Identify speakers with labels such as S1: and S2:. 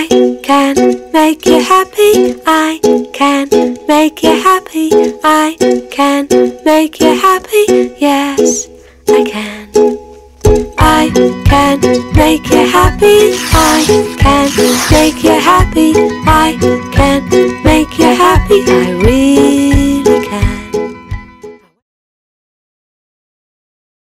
S1: can make you happy. I can make you happy. I can make you happy. Yes, I can. I can make you happy. I can make you happy. I can make you happy. I really